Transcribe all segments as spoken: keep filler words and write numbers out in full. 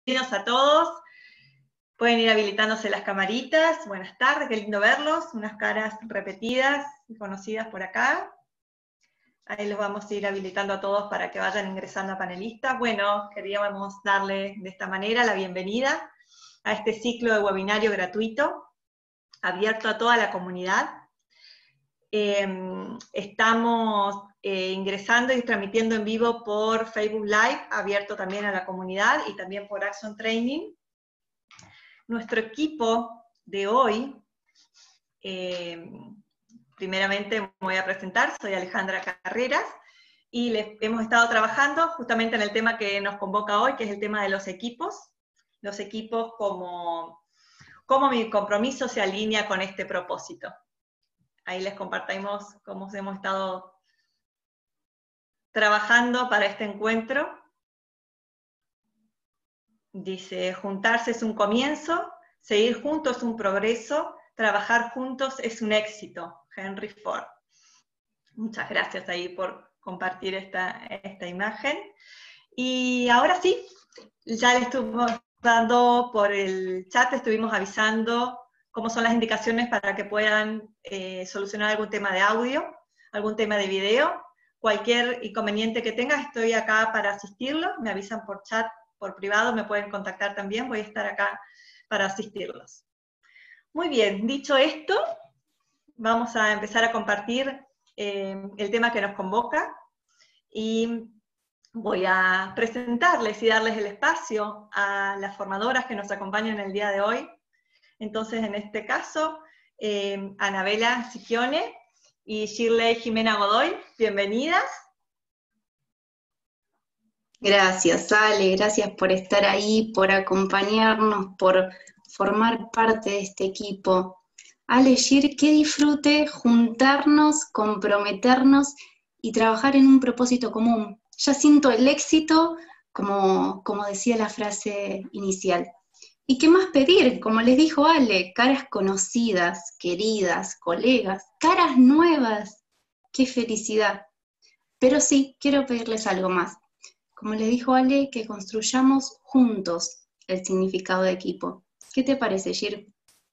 Bienvenidos a todos. Pueden ir habilitándose las camaritas. Buenas tardes, qué lindo verlos. Unas caras repetidas y conocidas por acá. Ahí los vamos a ir habilitando a todos para que vayan ingresando a panelistas. Bueno, queríamos darle de esta manera la bienvenida a este ciclo de webinario gratuito, abierto a toda la comunidad. Eh, estamos eh, ingresando y transmitiendo en vivo por Facebook Live, abierto también a la comunidad, y también por Axon Training. Nuestro equipo de hoy, eh, primeramente me voy a presentar, soy Alejandra Carreras, y les, hemos estado trabajando justamente en el tema que nos convoca hoy, que es el tema de los equipos, los equipos como, cómo mi compromiso se alinea con este propósito. Ahí les compartimos cómo hemos estado trabajando para este encuentro. Dice, juntarse es un comienzo, seguir juntos es un progreso, trabajar juntos es un éxito. Henry Ford. Muchas gracias ahí por compartir esta, esta imagen. Y ahora sí, ya le estuvimos dando por el chat, estuvimos avisando cómo son las indicaciones para que puedan eh, solucionar algún tema de audio, algún tema de video. Cualquier inconveniente que tengas, estoy acá para asistirlos. Me avisan por chat, por privado, me pueden contactar también, voy a estar acá para asistirlos. Muy bien, dicho esto, vamos a empezar a compartir eh, el tema que nos convoca, y voy a presentarles y darles el espacio a las formadoras que nos acompañan el día de hoy. Entonces, en este caso, eh, Anabela Sichione y Shirley Jimena Godoy, bienvenidas. Gracias, Ale, gracias por estar ahí, por acompañarnos, por formar parte de este equipo. Ale, Shir, qué disfrute juntarnos, comprometernos y trabajar en un propósito común. Ya siento el éxito, como, como decía la frase inicial. ¿Y qué más pedir? Como les dijo Ale, caras conocidas, queridas, colegas, caras nuevas. ¡Qué felicidad! Pero sí, quiero pedirles algo más. Como le dijo Ale, que construyamos juntos el significado de equipo. ¿Qué te parece, Shir?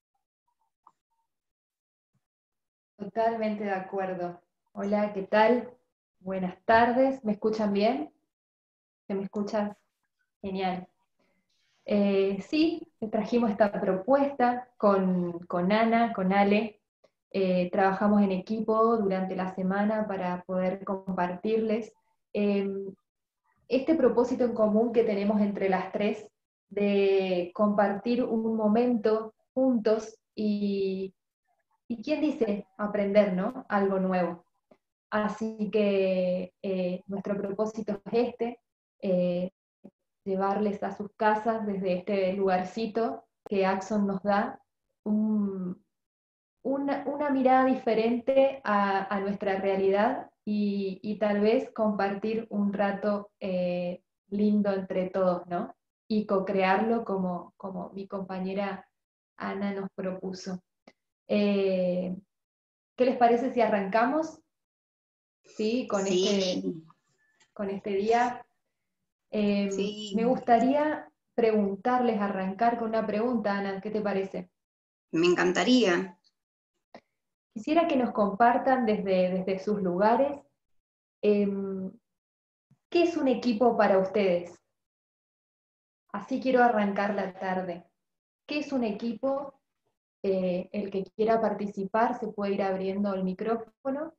Totalmente de acuerdo. Hola, ¿qué tal? Buenas tardes. ¿Me escuchan bien? ¿Se me escuchan? Genial. Eh, sí, trajimos esta propuesta con, con Ana, con Ale. Eh, trabajamos en equipo durante la semana para poder compartirles eh, este propósito en común que tenemos entre las tres de compartir un momento juntos y, y ¿quién dice aprender, ¿no? Algo nuevo. Así que eh, nuestro propósito es este, eh, llevarles a sus casas desde este lugarcito que Axon nos da un, una, una mirada diferente a, a nuestra realidad y, y tal vez compartir un rato eh, lindo entre todos, ¿no? Y co-crearlo como, como mi compañera Ana nos propuso. Eh, ¿Qué les parece si arrancamos? Sí, con, Sí, este, con este día. Eh, sí, me gustaría preguntarles, arrancar con una pregunta, Ana, ¿qué te parece? me encantaría. Quisiera que nos compartan desde, desde sus lugares, eh, ¿qué es un equipo para ustedes? Así quiero arrancar la tarde. ¿Qué es un equipo? Eh, el que quiera participar se puede ir abriendo el micrófono.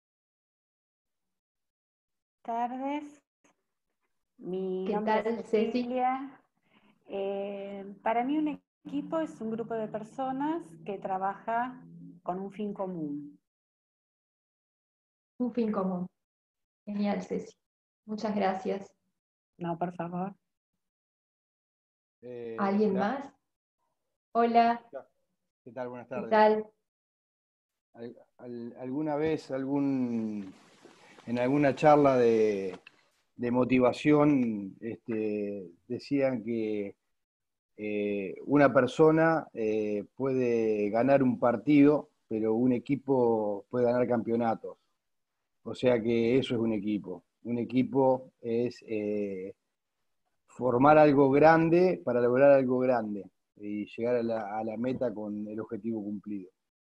Tardes, mi ¿Qué nombre tal, es Ceci? Cecilia. Eh, para mí un equipo es un grupo de personas que trabaja con un fin común. Un fin común. Genial, Ceci. Muchas gracias. No, por favor. Eh, ¿Alguien hola. más? Hola, ¿Qué tal? Buenas ¿qué tardes. tal? Al, al, ¿Alguna vez, algún, en alguna charla de, de motivación, este, decían que eh, una persona eh, puede ganar un partido, pero un equipo puede ganar campeonatos? O sea que eso es un equipo. Un equipo es eh, formar algo grande para lograr algo grande y llegar a la, a la meta con el objetivo cumplido.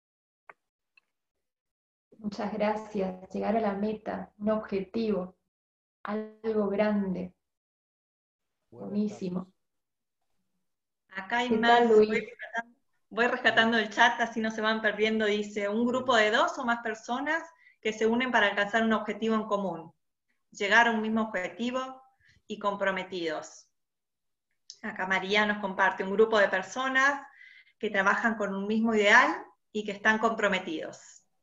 Muchas gracias. Llegar a la meta, un objetivo, algo grande. Buenísimo. Acá hay ¿Qué más. tal, Voy Luis? rescatando, voy rescatando el chat, así no se van perdiendo. Dice, un grupo de dos o más personas que se unen para alcanzar un objetivo en común. Llegar a un mismo objetivo y comprometidos. Acá María nos comparte un grupo de personas que trabajan con un mismo ideal y que están comprometidos.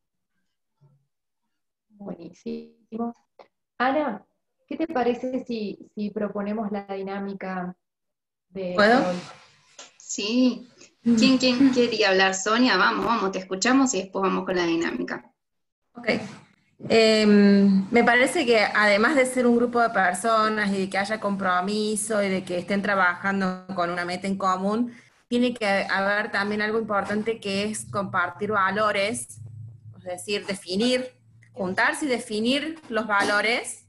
Buenísimo. Ana, ¿qué te parece si, si proponemos la dinámica de ¿Puedo? hoy? Sí. ¿Quién, quién quería hablar? Sonia, vamos, vamos, te escuchamos y después vamos con la dinámica. Ok. Eh, me parece que además de ser un grupo de personas y de que haya compromiso y de que estén trabajando con una meta en común, tiene que haber también algo importante que es compartir valores, es decir, definir, juntarse y definir los valores,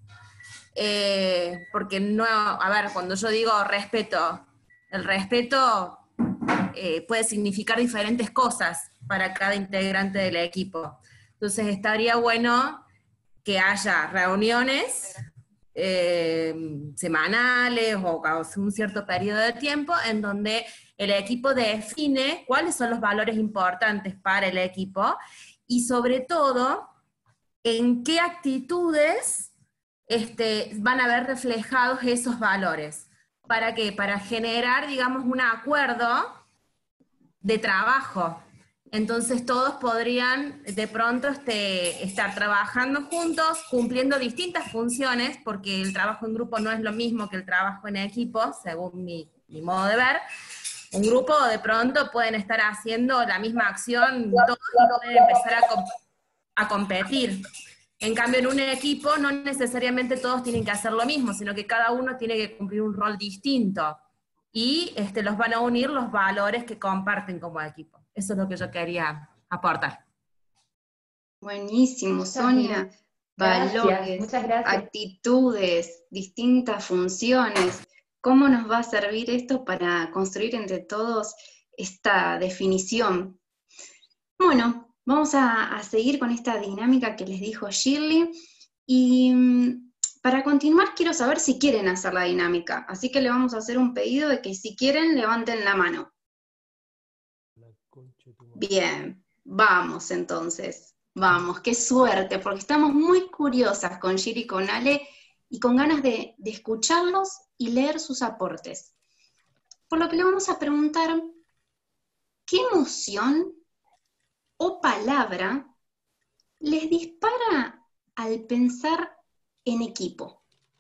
eh, porque no, a ver, cuando yo digo respeto, el respeto eh, puede significar diferentes cosas para cada integrante del equipo. Entonces estaría bueno que haya reuniones eh, semanales o cada un cierto periodo de tiempo en donde el equipo define cuáles son los valores importantes para el equipo y sobre todo en qué actitudes este, van a ver reflejados esos valores. ¿Para qué? Para generar, digamos, un acuerdo de trabajo. Entonces todos podrían de pronto este, estar trabajando juntos, cumpliendo distintas funciones, porque el trabajo en grupo no es lo mismo que el trabajo en equipo, según mi, mi modo de ver. Un grupo de pronto pueden estar haciendo la misma acción, todos pueden empezar a, comp a competir. En cambio, en un equipo no necesariamente todos tienen que hacer lo mismo, sino que cada uno tiene que cumplir un rol distinto. Y este, los van a unir los valores que comparten como equipo. Eso es lo que yo quería aportar. Buenísimo, Sonia. Gracias, Valores, muchas gracias. actitudes, distintas funciones. ¿Cómo nos va a servir esto para construir entre todos esta definición? Bueno, vamos a, a seguir con esta dinámica que les dijo Shirley. Y para continuar, quiero saber si quieren hacer la dinámica. Así que le vamos a hacer un pedido de que si quieren, levanten la mano. Bien, vamos entonces. Vamos, qué suerte, porque estamos muy curiosas con Shirley y con Ale y con ganas de, de escucharlos y leer sus aportes. Por lo que le vamos a preguntar, ¿qué emoción o palabra les dispara al pensar en equipo?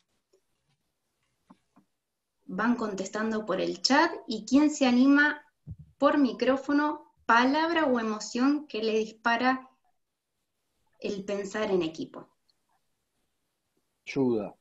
Van contestando por el chat y ¿quién se anima por micrófono? Palabra o emoción que le dispara el pensar en equipo. Ayuda.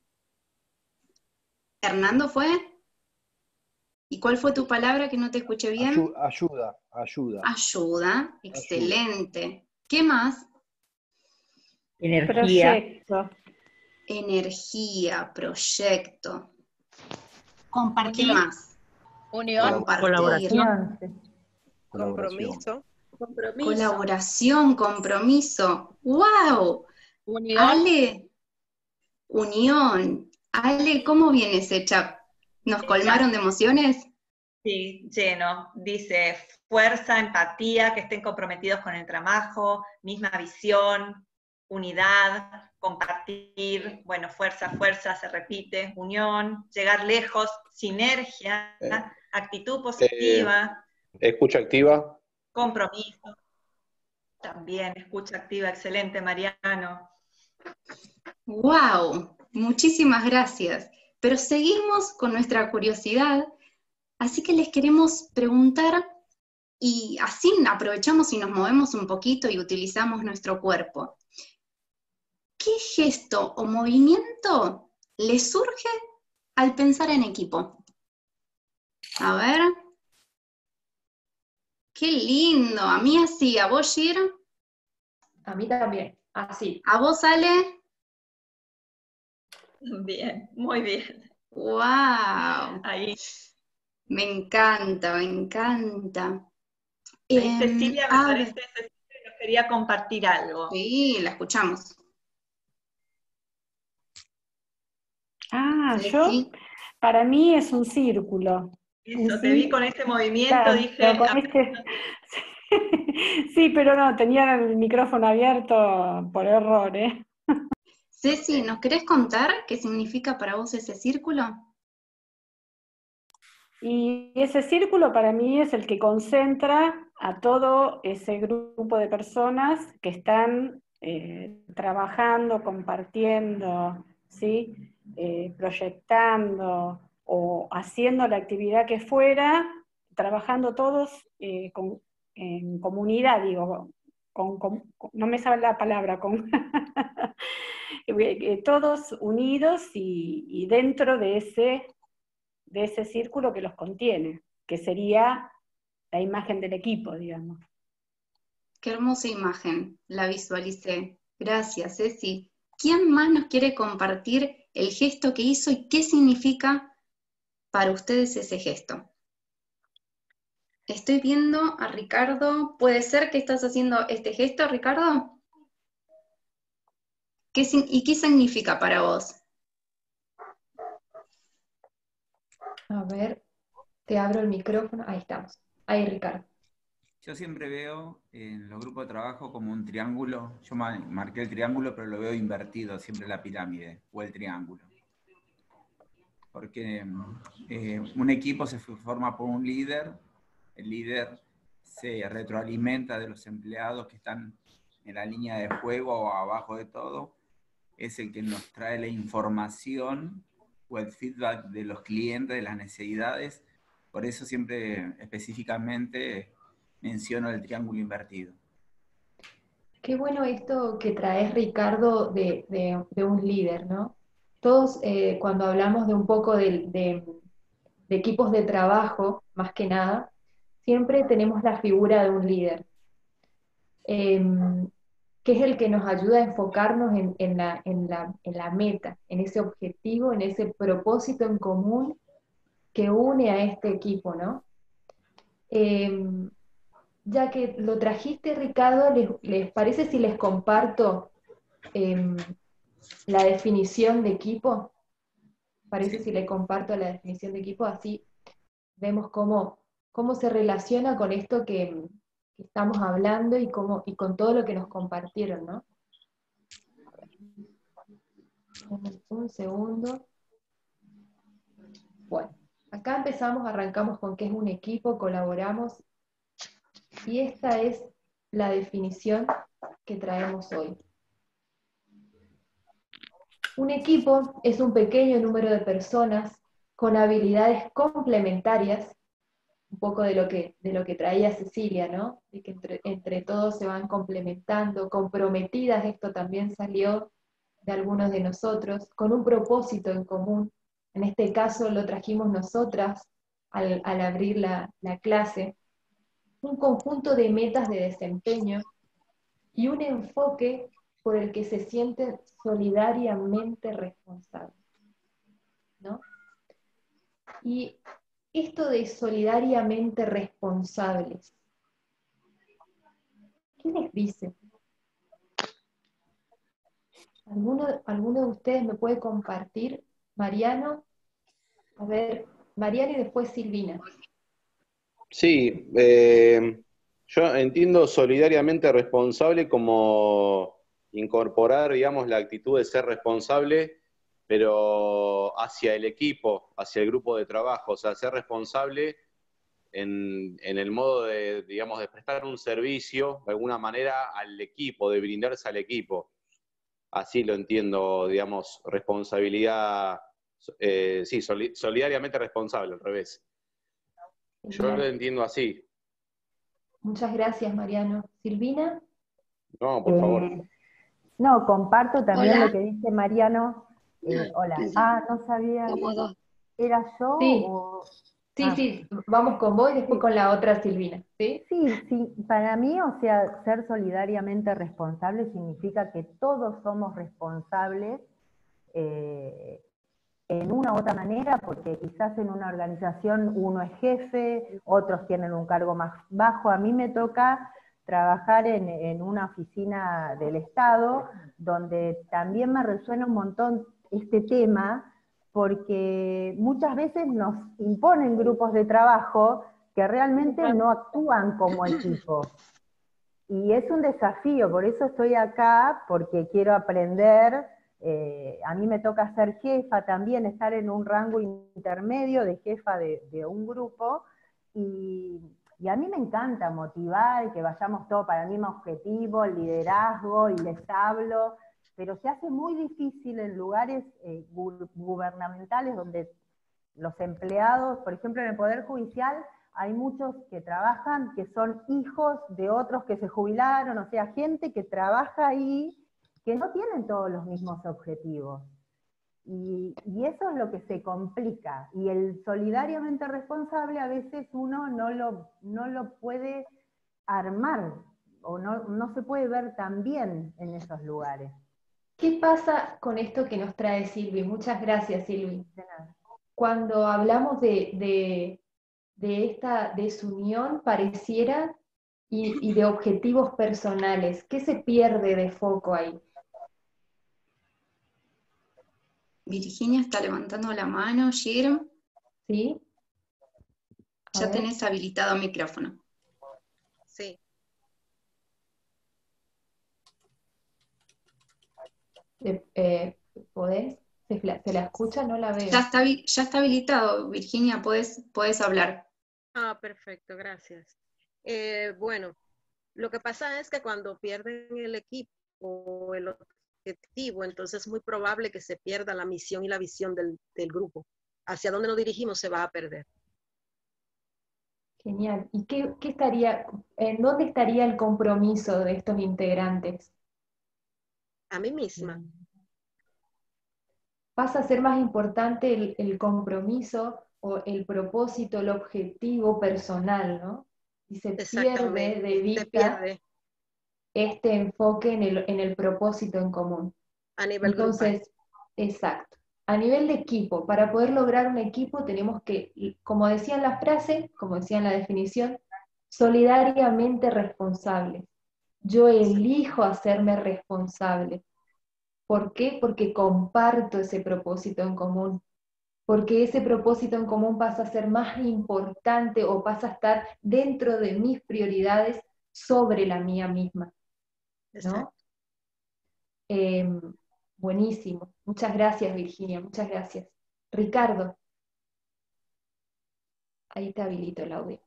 ¿Hernando fue? ¿Y cuál fue tu palabra que no te escuché bien? Ayuda, ayuda. Ayuda, excelente. Ayuda. ¿Qué más? Energía. Proyecto. Energía, proyecto. Compartir. ¿Qué más? Unión. Compartir. Colaboración. Compromiso. Compromiso. Colaboración, compromiso. ¡Wow! Unión. Ale, unión. Ale, ¿cómo viene ese chat? ¿Nos colmaron de emociones? Sí, lleno. Dice fuerza, empatía, que estén comprometidos con el trabajo, misma visión, unidad, compartir, bueno, fuerza, fuerza, se repite, unión, llegar lejos, sinergia, eh, actitud positiva. Eh, escucha activa. Compromiso. También, escucha activa, excelente, Mariano. ¡Wow! Muchísimas gracias. Pero seguimos con nuestra curiosidad, así que les queremos preguntar, y así aprovechamos y nos movemos un poquito y utilizamos nuestro cuerpo. ¿Qué gesto o movimiento les surge al pensar en equipo? A ver. ¡Qué lindo! A mí así, ¿a vos, Shir? A mí también, así. ¿A vos, Ale? Bien, muy bien. ¡Wow! Ahí. Me encanta, me encanta. Ahí Em, Cecilia, me a parece, ver, Cecilia nos quería compartir algo. sí, la escuchamos. Ah, yo, Ceci. para mí es un círculo. Un Eso, te vi con círculo, ese movimiento, claro, dije, con ah, este... Sí, pero no, tenía el micrófono abierto por error, ¿eh? Ceci, ok. ¿nos querés contar qué significa para vos ese círculo? Y ese círculo para mí es el que concentra a todo ese grupo de personas que están eh, trabajando, compartiendo, ¿sí? Eh, proyectando o haciendo la actividad que fuera, trabajando todos eh, con, en comunidad, digo, con, con, no me sale la palabra, con todos unidos y, y dentro de ese de ese círculo que los contiene, que sería la imagen del equipo, digamos. Qué hermosa imagen, la visualicé. Gracias, Ceci. ¿Quién más nos quiere compartir el gesto que hizo y qué significa para ustedes ese gesto? Estoy viendo a Ricardo. ¿Puede ser que estás haciendo este gesto, Ricardo? ¿Qué, ¿Y qué significa para vos? A ver, te abro el micrófono. Ahí estamos. Ahí, Ricardo. Yo siempre veo en los grupos de trabajo como un triángulo. Yo marqué el triángulo, pero lo veo invertido, siempre la pirámide o el triángulo. Porque eh, un equipo se forma por un líder, el líder se retroalimenta de los empleados que están en la línea de juego o abajo de todo, es el que nos trae la información o el feedback de los clientes, de las necesidades. Por eso siempre específicamente menciono el triángulo invertido. Qué bueno esto que traes, Ricardo, de, de- de un líder, ¿no? Todos, eh, cuando hablamos de un poco de, de- de equipos de trabajo, más que nada, siempre tenemos la figura de un líder, em, que es el que nos ayuda a enfocarnos en, en la, en la- en la meta, en ese objetivo, en ese propósito en común que une a este equipo, ¿no? Em, ya que lo trajiste, Ricardo, ¿les, les parece si les comparto em, la definición de equipo? ¿Parece Sí. si les comparto la definición de equipo? Así vemos cómo, cómo se relaciona con esto que, que estamos hablando y, cómo, y con todo lo que nos compartieron, ¿no? Un, un segundo. Bueno, acá empezamos, arrancamos con qué es un equipo, colaboramos, y esta es la definición que traemos hoy. Un equipo es un pequeño número de personas con habilidades complementarias, un poco de lo que, de lo que traía Cecilia, ¿no? De que entre, entre todos se van complementando, comprometidas, esto también salió de algunos de nosotros, con un propósito en común. En este caso lo trajimos nosotras al, al abrir la, la clase. Un conjunto de metas de desempeño y un enfoque por el que se sienten solidariamente responsables, ¿no? Y esto de solidariamente responsables, ¿qué les dice? ¿Alguno, ¿Alguno de ustedes me puede compartir? Mariano, a ver, Mariano y después Silvina. Sí, eh, yo entiendo solidariamente responsable como incorporar, digamos, la actitud de ser responsable, pero hacia el equipo, hacia el grupo de trabajo, o sea, ser responsable en, en el modo de, digamos, de prestar un servicio de alguna manera al equipo, de brindarse al equipo. Así lo entiendo, digamos, responsabilidad, eh, sí, soli- solidariamente responsable, al revés. Yo lo Genial. entiendo así. Muchas gracias, Mariano. Silvina. No, por favor. Eh, no, comparto también Hola. lo que dice Mariano. Eh, hola. Ah, no sabía. Somos dos. ¿Era yo Sí, o...? sí, Ah, sí, vamos con vos y después sí. con la otra Silvina, ¿sí? Sí, sí, para mí, o sea, ser solidariamente responsable significa que todos somos responsables, eh, en una u otra manera, porque quizás en una organización uno es jefe, otros tienen un cargo más bajo. A mí me toca trabajar en, en una oficina del Estado, donde también me resuena un montón este tema, porque muchas veces nos imponen grupos de trabajo que realmente no actúan como equipo. Y es un desafío, por eso estoy acá, porque quiero aprender. Eh, a mí me toca ser jefa también, estar en un rango intermedio de jefa de, de un grupo, y, y a mí me encanta motivar, que vayamos todos para el mismo objetivo, el liderazgo, y les hablo, pero se hace muy difícil en lugares eh, gu gubernamentales donde los empleados, por ejemplo en el Poder Judicial, hay muchos que trabajan que son hijos de otros que se jubilaron, o sea, gente que trabaja ahí, que no tienen todos los mismos objetivos. Y, y eso es lo que se complica. Y el solidariamente responsable a veces uno no lo, no lo puede armar, o no, no se puede ver tan bien en esos lugares. ¿Qué pasa con esto que nos trae Silvi? Muchas gracias, Silvi. Cuando hablamos de, de, de esta desunión, pareciera, y, y de objetivos personales, ¿qué se pierde de foco ahí? Virginia está levantando la mano, Shirm. ¿Sí? A Ya ver. tenés habilitado micrófono. Sí. Eh, ¿Podés? ¿Se la, ¿Se la escucha? No la veo. Ya está, ya está habilitado, Virginia, puedes, puedes hablar. Ah, perfecto, gracias. Eh, bueno, lo que pasa es que cuando pierden el equipo o el objetivo, entonces es muy probable que se pierda la misión y la visión del, del grupo. Hacia dónde nos dirigimos se va a perder. Genial. ¿Y qué, qué estaría, en dónde estaría el compromiso de estos integrantes? A mí misma. Pasa a ser más importante el, el compromiso o el propósito, el objetivo personal, ¿no? Y se pierde de vista se pierde. este enfoque en el, en el propósito en común. A nivel Entonces, grupal. exacto. A nivel de equipo, para poder lograr un equipo tenemos que, como decía en la frase, como decía en la definición, solidariamente responsables. Yo elijo hacerme responsable. ¿Por qué? Porque comparto ese propósito en común. Porque ese propósito en común pasa a ser más importante o pasa a estar dentro de mis prioridades sobre la mía misma, ¿no? Eh, buenísimo. Muchas gracias, Virginia. Muchas gracias. Ricardo. Ahí te habilito el audio.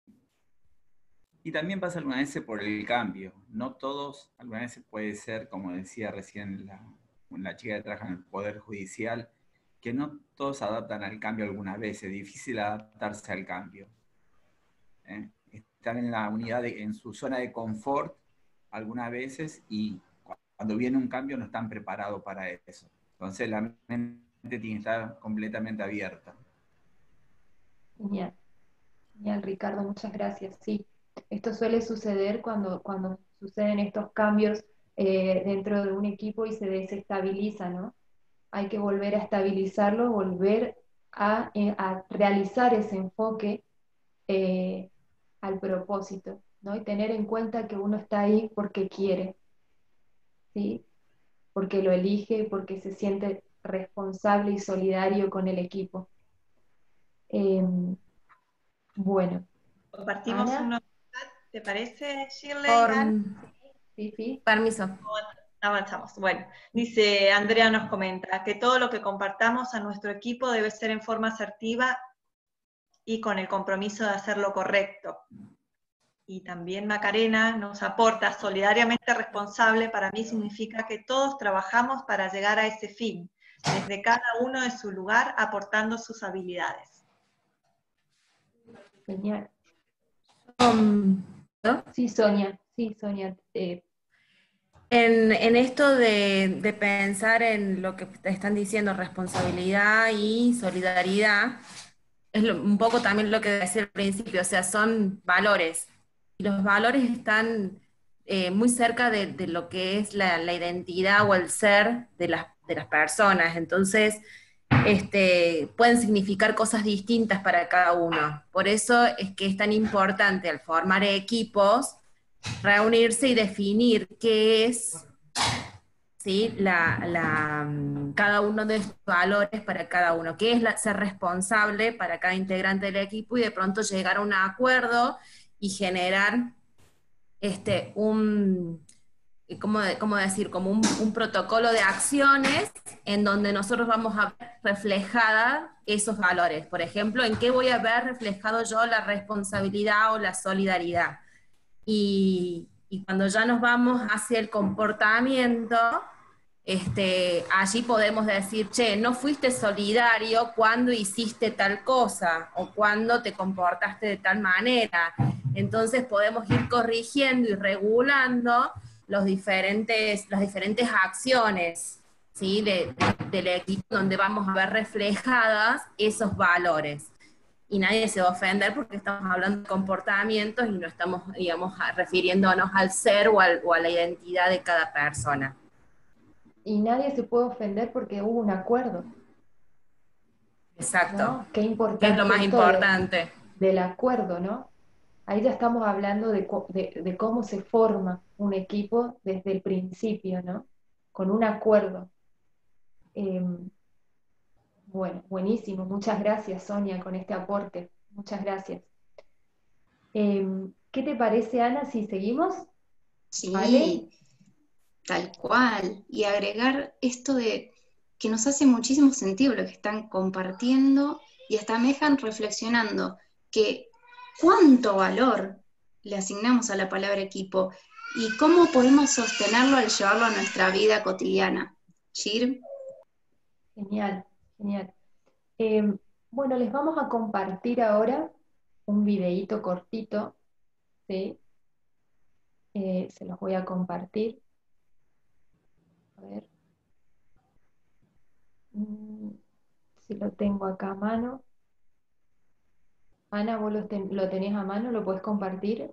Y también pasa algunas veces por el cambio. No todos, algunas veces puede ser, como decía recién la, la chica que trabaja en el Poder Judicial, que no todos se adaptan al cambio algunas veces. Es difícil adaptarse al cambio. ¿Eh? Están en la unidad, de, en su zona de confort algunas veces, y cuando viene un cambio no están preparados para eso. Entonces la mente tiene que estar completamente abierta. Genial. Genial, Ricardo, muchas gracias. Sí, esto suele suceder cuando, cuando suceden estos cambios eh, dentro de un equipo y se desestabiliza, ¿no? Hay que volver a estabilizarlo, volver a, eh, a realizar ese enfoque eh, al propósito, ¿no? Y tener en cuenta que uno está ahí porque quiere, ¿sí? Porque lo elige, porque se siente responsable y solidario con el equipo. Eh, bueno. Compartimos Ana. unos chat, ¿te parece, Shirley? Por... Sí, sí. Permiso. Avanzamos. Bueno, dice Andrea, nos comenta que todo lo que compartamos a nuestro equipo debe ser en forma asertiva y con el compromiso de hacer lo correcto. Y también Macarena nos aporta, solidariamente responsable para mí significa que todos trabajamos para llegar a ese fin, desde cada uno de su lugar aportando sus habilidades. Genial. Um, ¿no? Sí, Sonia, sí, Sonia. Eh. En, en esto de, de pensar en lo que te están diciendo, responsabilidad y solidaridad, es lo, un poco también lo que decía al principio, o sea, son valores. Y los valores están eh, muy cerca de, de lo que es la, la identidad o el ser de las, de las personas. Entonces, este, pueden significar cosas distintas para cada uno. Por eso es que es tan importante al formar equipos, reunirse y definir qué es, ¿sí?, la, la, cada uno de estos valores para cada uno, qué es la, ser responsable para cada integrante del equipo, y de pronto llegar a un acuerdo y generar este, un, ¿cómo, cómo decir? Como un, un protocolo de acciones en donde nosotros vamos a ver reflejadas esos valores. Por ejemplo, ¿en qué voy a ver reflejado yo la responsabilidad o la solidaridad? Y, y cuando ya nos vamos hacia el comportamiento, este, allí podemos decir, che, no fuiste solidario cuando hiciste tal cosa, o cuando te comportaste de tal manera. Entonces podemos ir corrigiendo y regulando los diferentes, las diferentes acciones, ¿sí?, de, de, del equipo, donde vamos a ver reflejadas esos valores. Y nadie se va a ofender porque estamos hablando de comportamientos y no estamos, digamos, refiriéndonos al ser o, al, o a la identidad de cada persona. Y nadie se puede ofender porque hubo un acuerdo. Exacto. ¿No? Qué importante. Es lo más importante. De, del acuerdo, ¿no? Ahí ya estamos hablando de, de, de cómo se forma un equipo desde el principio, ¿no? Con un acuerdo. Eh, bueno, buenísimo. Muchas gracias, Sonia, con este aporte. Muchas gracias. Eh, ¿Qué te parece, Ana, si seguimos? Sí, ¿Vale? Tal cual. Y agregar esto de que nos hace muchísimo sentido lo que están compartiendo, y hasta me dejan reflexionando que cuánto valor le asignamos a la palabra equipo y cómo podemos sostenerlo al llevarlo a nuestra vida cotidiana. Shir. Genial, genial. Eh, bueno, les vamos a compartir ahora un videíto cortito, ¿sí? Eh, se los voy a compartir. A ver. Mm, si lo tengo acá a mano. Ana, ¿vos lo, ten, lo tenés a mano? ¿Lo podés compartir?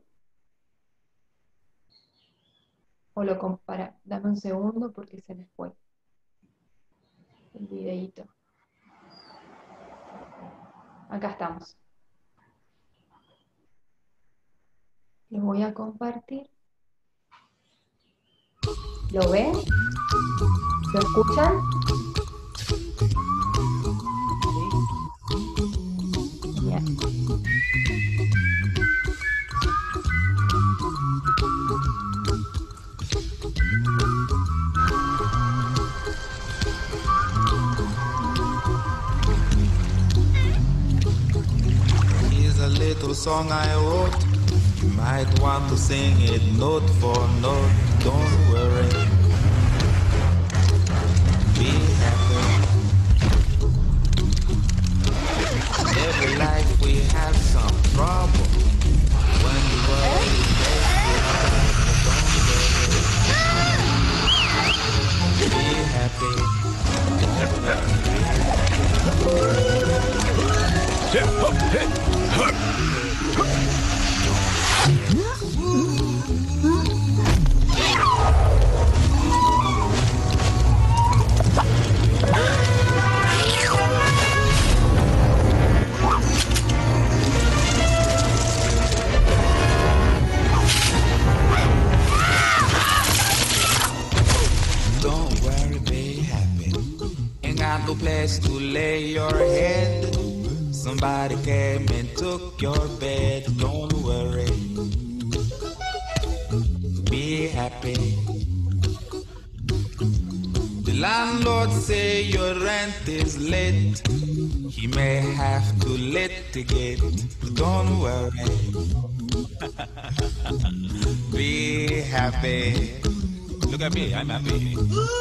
O lo compara. Dame un segundo porque se me fue el videíto. Acá estamos. Lo voy a compartir. ¿Lo ven? ¿Lo escuchan? Genial. Here's a little song I wrote. You might want to sing it note for note. Don't worry. Be happy. Every life we have some trouble. When the world is don't worry. Be happy. Don't worry, be happy. Ain't got no place to lay your head. Somebody came and took your bed. Don't worry. Be happy. The landlord say your rent is late. He may have to litigate. Don't worry. Be happy. Look at me, I'm happy.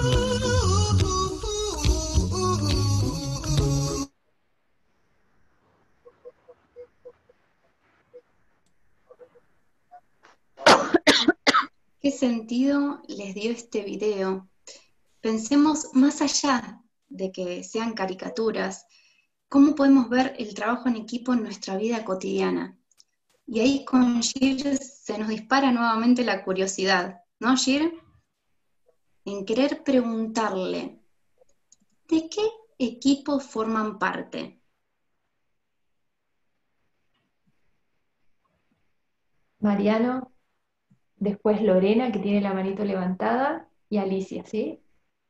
¿Qué sentido les dio este video? Pensemos más allá de que sean caricaturas, ¿cómo podemos ver el trabajo en equipo en nuestra vida cotidiana? Y ahí con Shir se nos dispara nuevamente la curiosidad, ¿no, Shir? En querer preguntarle, ¿de qué equipos forman parte? Mariano, después Lorena, que tiene la manito levantada, y Alicia, ¿sí?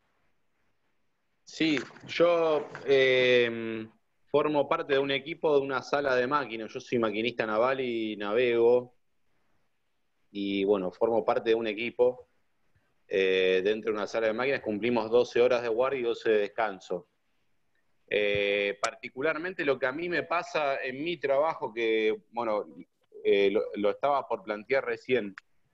Sí, yo eh, formo parte de un equipo de una sala de máquinas. Yo soy maquinista naval y navego. Y bueno, formo parte de un equipo eh, dentro de una sala de máquinas. Cumplimos doce horas de guardia y doce de descanso. Eh, particularmente lo que a mí me pasa en mi trabajo, que bueno, eh, lo, lo estaba por plantear recién.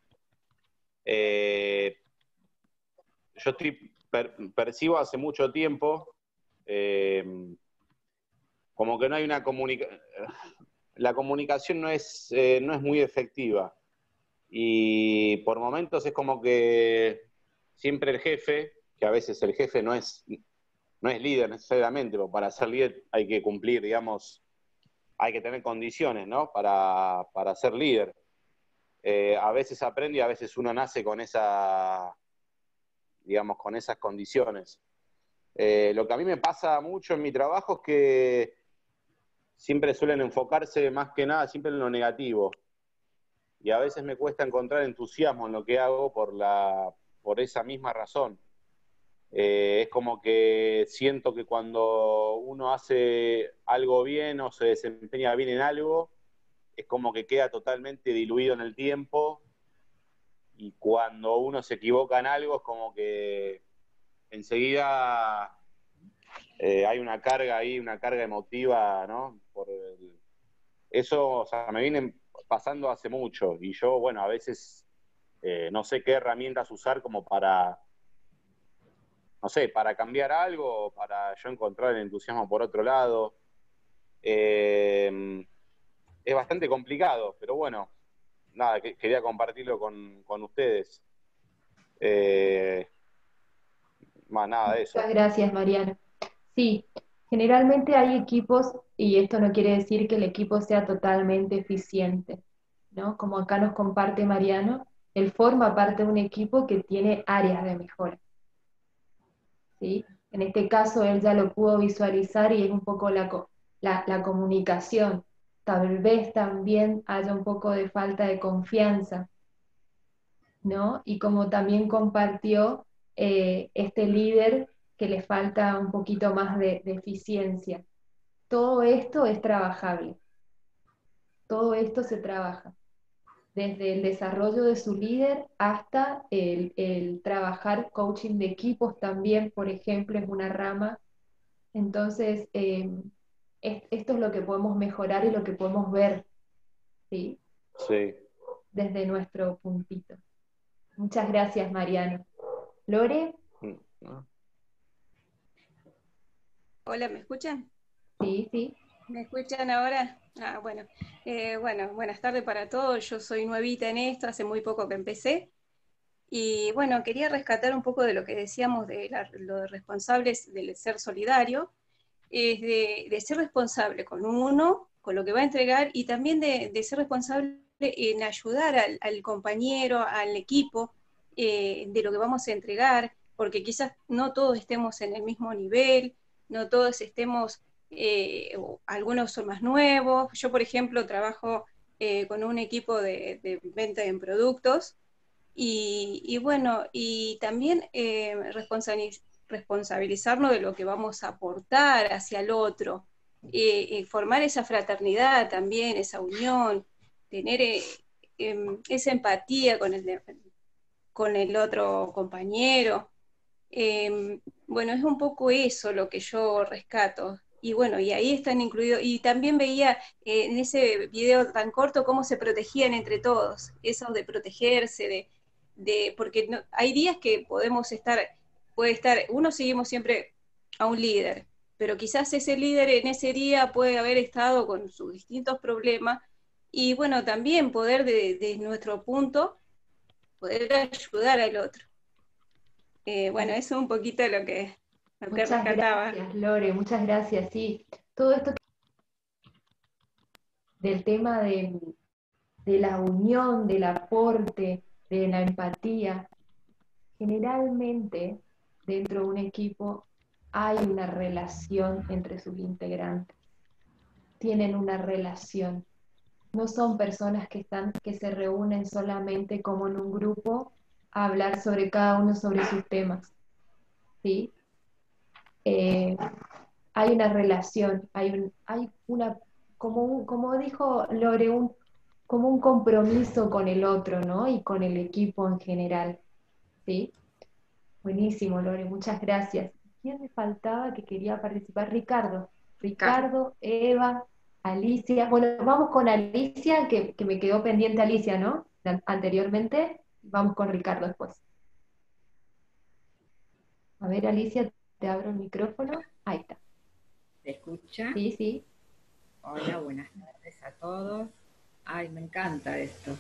Eh, yo estoy, per, percibo hace mucho tiempo eh, como que no hay una comunicación, la comunicación no es, eh, no es muy efectiva. Y por momentos es como que siempre el jefe, que a veces el jefe no es, no es líder necesariamente, pero para ser líder hay que cumplir, digamos, hay que tener condiciones, ¿no? Para, para ser líder. Eh, a veces aprende y a veces uno nace con esa, digamos, con esas condiciones. Eh, lo que a mí me pasa mucho en mi trabajo es que siempre suelen enfocarse más que nada siempre en lo negativo. Y a veces me cuesta encontrar entusiasmo en lo que hago por, la, por esa misma razón. Eh, es como que siento que cuando uno hace algo bien o se desempeña bien en algo, es como que queda totalmente diluido en el tiempo, y cuando uno se equivoca en algo es como que enseguida eh, hay una carga ahí, una carga emotiva, ¿no? Por el... Eso, o sea, me viene pasando hace mucho, y yo, bueno, a veces eh, no sé qué herramientas usar como para, no sé, para cambiar algo, para yo encontrar el entusiasmo por otro lado. Eh, es bastante complicado, pero bueno, nada, que, quería compartirlo con, con ustedes. Eh, más nada de eso. Muchas gracias, Mariano. Sí, generalmente hay equipos, y esto no quiere decir que el equipo sea totalmente eficiente, ¿no? Como acá nos comparte Mariano, él forma parte de un equipo que tiene áreas de mejora, ¿sí? En este caso él ya lo pudo visualizar y es un poco la, la, la comunicación. Tal vez también haya un poco de falta de confianza, ¿no? Y como también compartió eh, este líder que le falta un poquito más de, de eficiencia. Todo esto es trabajable, todo esto se trabaja, desde el desarrollo de su líder hasta el, el trabajar coaching de equipos también, por ejemplo, es una rama. Entonces, eh, es, esto es lo que podemos mejorar y lo que podemos ver, ¿sí? Sí. Desde nuestro puntito. Muchas gracias, Mariano. Lore. Hola, ¿me escuchan? Sí, sí. ¿Me escuchan ahora? Ah, bueno. Eh, bueno, buenas tardes para todos. Yo soy nuevita en esto, hace muy poco que empecé. Y bueno, quería rescatar un poco de lo que decíamos de la, los responsables del ser solidario, es de, de ser responsable con uno, con lo que va a entregar, y también de, de ser responsable en ayudar al, al compañero, al equipo, eh, de lo que vamos a entregar, porque quizás no todos estemos en el mismo nivel, no todos estemos, eh, algunos son más nuevos. Yo, por ejemplo, trabajo eh, con un equipo de, de venta en productos, y, y bueno, y también eh, responsabiliz responsabilizarnos de lo que vamos a aportar hacia el otro, eh, eh, formar esa fraternidad también, esa unión, tener eh, eh, esa empatía con el, con el otro compañero. Eh, bueno, es un poco eso lo que yo rescato. Y bueno, y ahí están incluidos, y también veía eh, en ese video tan corto cómo se protegían entre todos, eso de protegerse, de, de porque no, hay días que podemos estar, puede estar, uno seguimos siempre a un líder, pero quizás ese líder en ese día puede haber estado con sus distintos problemas, y bueno, también poder de, de nuestro punto, poder ayudar al otro. Eh, bueno, eso es un poquito lo que, lo que Muchas rescataba. gracias, Lore, muchas gracias. Sí, todo esto del tema de, de la unión, del aporte, de la empatía, generalmente dentro de un equipo hay una relación entre sus integrantes, tienen una relación. No son personas que, están, que se reúnen solamente como en un grupo a hablar sobre cada uno sobre sus temas, ¿sí? Eh, hay una relación, hay, un, hay una, como, un, como dijo Lore, un, como un compromiso con el otro, ¿no? Y con el equipo en general, ¿sí? Buenísimo, Lore, muchas gracias. ¿Quién me faltaba que quería participar? Ricardo. Ricardo, Eva, Alicia. Bueno, vamos con Alicia, que, que me quedó pendiente Alicia, ¿no? Anteriormente. Vamos con Ricardo después. A ver, Alicia, te abro el micrófono. Ahí está. ¿Se escucha? Sí, sí. Hola, buenas tardes a todos. Ay, me encanta esto.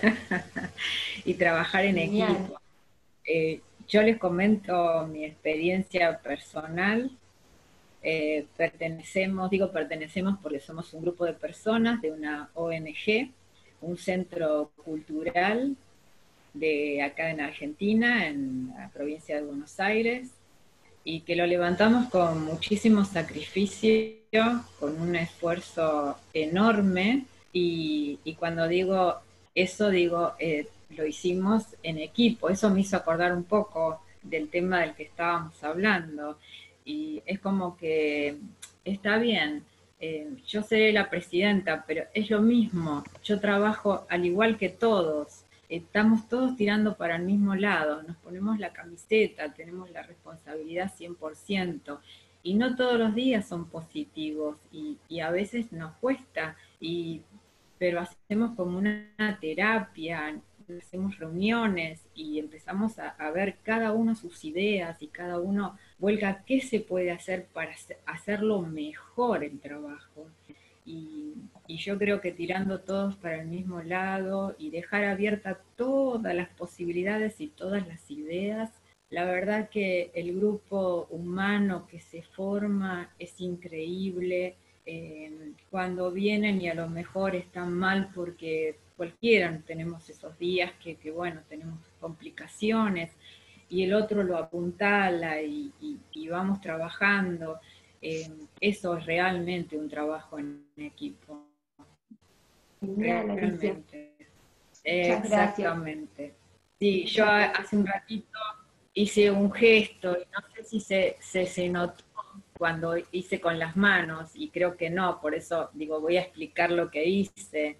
Y trabajar en Genial. equipo. Eh, yo les comento mi experiencia personal. Eh, pertenecemos, digo pertenecemos porque somos un grupo de personas de una O N G, un centro cultural de acá en Argentina, en la provincia de Buenos Aires, y que lo levantamos con muchísimo sacrificio, con un esfuerzo enorme, y, y cuando digo eso, digo, eh, lo hicimos en equipo. Eso me hizo acordar un poco del tema del que estábamos hablando, y es como que está bien, eh, yo seré la presidenta, pero es lo mismo, yo trabajo al igual que todos, estamos todos tirando para el mismo lado, nos ponemos la camiseta, tenemos la responsabilidad cien por ciento, y no todos los días son positivos, y, y a veces nos cuesta, y, pero hacemos como una terapia, hacemos reuniones y empezamos a, a ver cada uno sus ideas, y cada uno vuelca qué se puede hacer para hacerlo mejor el trabajo. Y, y yo creo que tirando todos para el mismo lado y dejar abiertas todas las posibilidades y todas las ideas, la verdad que el grupo humano que se forma es increíble. Eh, cuando vienen y a lo mejor están mal porque cualquiera tenemos esos días que, que bueno, tenemos complicaciones, y el otro lo apuntala y, y, y vamos trabajando. Eh, eso es realmente un trabajo en equipo. Genial, Alicia. Realmente. Muchas Exactamente. Gracias. Sí, yo Muchas gracias. hace un ratito hice un gesto, y no sé si se, se, se notó cuando hice con las manos, y creo que no, por eso digo, voy a explicar lo que hice.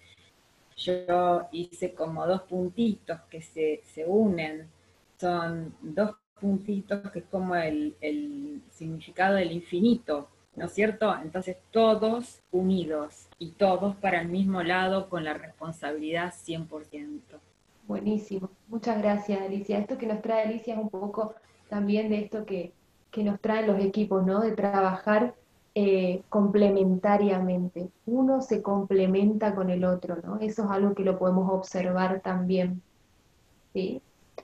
Yo hice como dos puntitos que se, se unen, son dos puntitos que es como el, el significado del infinito, ¿no es cierto? Entonces todos unidos y todos para el mismo lado con la responsabilidad cien por ciento. Buenísimo, muchas gracias, Alicia. Esto que nos trae Alicia es un poco también de esto que, que nos traen los equipos, ¿no? De trabajar eh, complementariamente. Uno se complementa con el otro, ¿no? Eso es algo que lo podemos observar también. ¿Sí?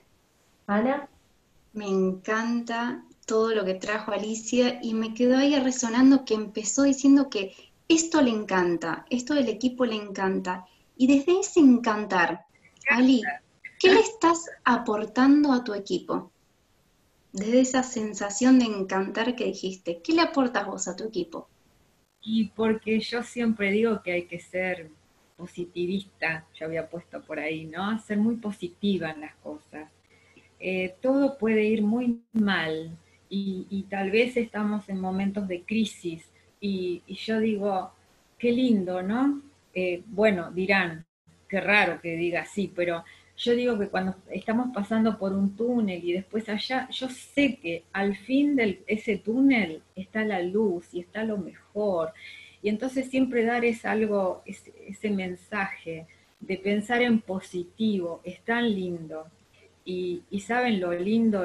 Ana. Me encanta todo lo que trajo Alicia, y me quedó ahí resonando que empezó diciendo que esto le encanta, esto del equipo le encanta. Y desde ese encantar, Ali, ¿qué le estás aportando a tu equipo? Desde esa sensación de encantar que dijiste, ¿qué le aportas vos a tu equipo? Y porque yo siempre digo que hay que ser positivista, yo había puesto por ahí, ¿no? Ser muy positiva en las cosas. Eh, todo puede ir muy mal, y, y tal vez estamos en momentos de crisis, y, y yo digo, qué lindo, ¿no? Eh, bueno, dirán, qué raro que diga así, pero yo digo que cuando estamos pasando por un túnel y después allá, yo sé que al fin de ese túnel está la luz y está lo mejor, y entonces siempre dar es algo, ese, ese mensaje de pensar en positivo, es tan lindo. Y, y saben lo lindo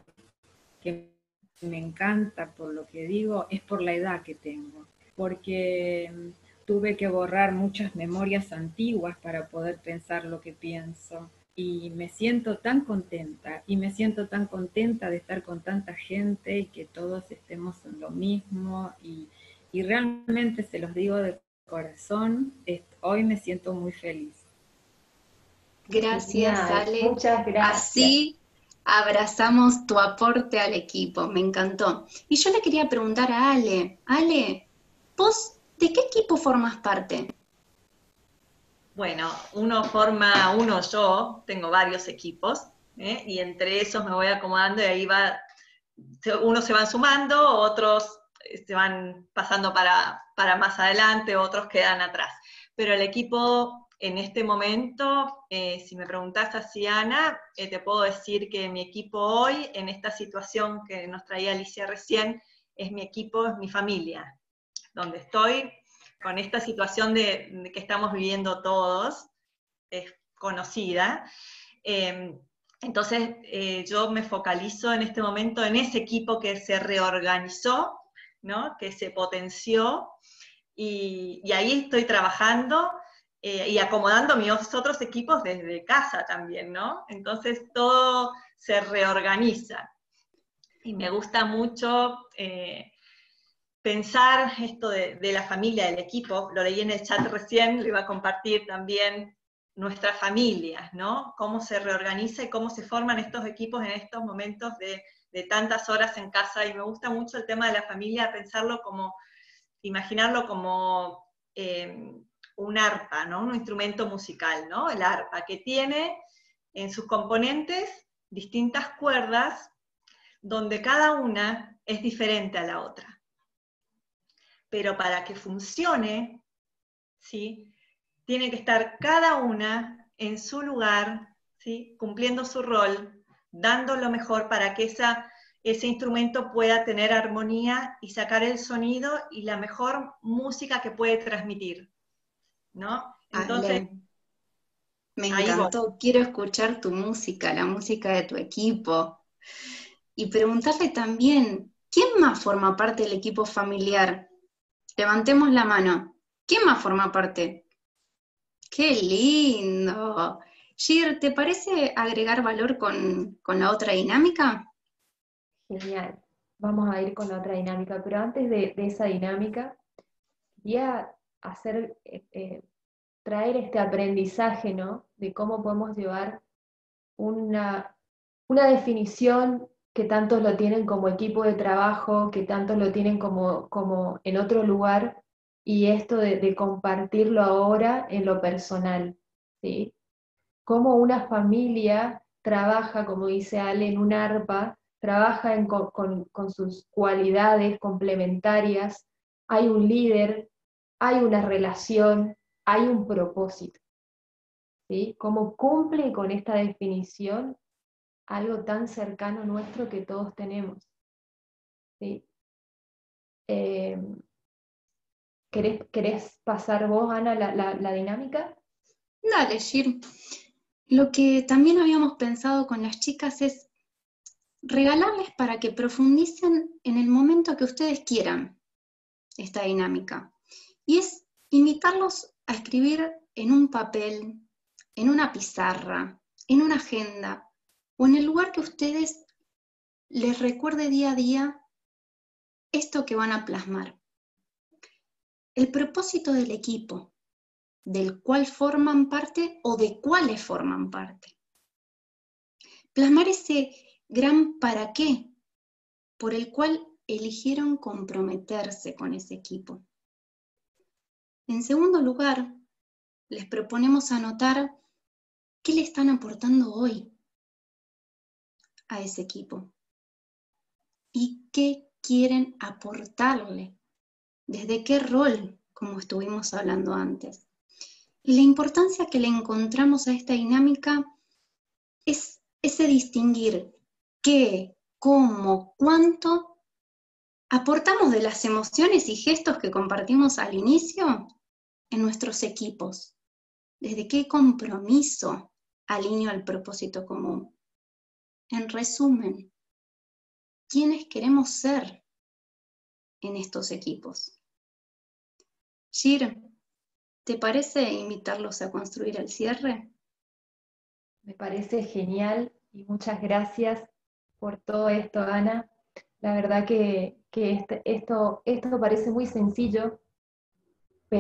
que me encanta por lo que digo, es por la edad que tengo, porque tuve que borrar muchas memorias antiguas para poder pensar lo que pienso, y me siento tan contenta, y me siento tan contenta de estar con tanta gente y que todos estemos en lo mismo, y, y realmente se los digo de corazón, es, hoy me siento muy feliz. Gracias, Genial. Ale. Muchas gracias. Así, Abrazamos tu aporte al equipo, me encantó. Y yo le quería preguntar a Ale, Ale, ¿vos de qué equipo formas parte? Bueno, uno forma uno yo, tengo varios equipos, ¿eh? Y entre esos me voy acomodando y ahí va, unos se van sumando, otros se van pasando para, para más adelante, otros quedan atrás. Pero el equipo en este momento, eh, si me preguntás así, Ana, eh, te puedo decir que mi equipo hoy, en esta situación que nos traía Alicia recién, es mi equipo, es mi familia, donde estoy con esta situación de, de que estamos viviendo todos, es conocida. Eh, entonces, eh, yo me focalizo en este momento en ese equipo que se reorganizó, ¿no? Que se potenció, y, y ahí estoy trabajando eh, y acomodando mis otros equipos desde casa también, ¿no? Entonces todo se reorganiza. Y me gusta mucho eh, pensar esto de, de la familia, del equipo, lo leí en el chat recién, lo iba a compartir también, nuestras familias, ¿no? Cómo se reorganiza y cómo se forman estos equipos en estos momentos de, de tantas horas en casa, y me gusta mucho el tema de la familia, pensarlo como, imaginarlo como eh, un arpa, ¿no? Un instrumento musical, ¿no? El arpa, que tiene en sus componentes distintas cuerdas, donde cada una es diferente a la otra. Pero para que funcione, ¿sí? Tiene que estar cada una en su lugar, ¿sí? Cumpliendo su rol, dando lo mejor para que esa, ese instrumento pueda tener armonía y sacar el sonido y la mejor música que puede transmitir, ¿no? Entonces, Ale, me encantó, quiero escuchar tu música, la música de tu equipo. Y preguntarle también, ¿quién más forma parte del equipo familiar? Levantemos la mano. ¿Quién más forma parte? ¡Qué lindo! Gir, ¿te parece agregar valor con, con la otra dinámica? Genial. Vamos a ir con la otra dinámica, pero antes de, de esa dinámica, quería hacer, eh, eh, traer este aprendizaje, ¿no? De cómo podemos llevar una, una definición que tantos lo tienen como equipo de trabajo, que tantos lo tienen como, como en otro lugar, y esto de, de compartirlo ahora en lo personal, ¿sí? Cómo una familia trabaja, como dice Ale, en un arpa, trabaja en, con, con, con sus cualidades complementarias, hay un líder, hay una relación, hay un propósito, ¿sí? Cómo cumple con esta definición algo tan cercano nuestro que todos tenemos, ¿sí? Eh, ¿querés, ¿Querés pasar vos, Ana, la, la, la dinámica? Dale, Gir. Lo que también habíamos pensado con las chicas es regalarles para que profundicen en el momento que ustedes quieran esta dinámica. Y es invitarlos a escribir en un papel, en una pizarra, en una agenda, o en el lugar que ustedes les recuerde día a día esto que van a plasmar. El propósito del equipo, del cual forman parte o de cuáles forman parte. Plasmar ese gran para qué por el cual eligieron comprometerse con ese equipo. En segundo lugar, les proponemos anotar qué le están aportando hoy a ese equipo y qué quieren aportarle, desde qué rol, como estuvimos hablando antes. Y la importancia que le encontramos a esta dinámica es ese distinguir qué, cómo, cuánto aportamos de las emociones y gestos que compartimos al inicio en nuestros equipos, desde qué compromiso alineo al propósito común. En resumen, ¿quiénes queremos ser en estos equipos? Gir, ¿te parece invitarlos a construir el cierre? Me parece genial y muchas gracias por todo esto, Ana. La verdad que, que este, esto, esto parece muy sencillo,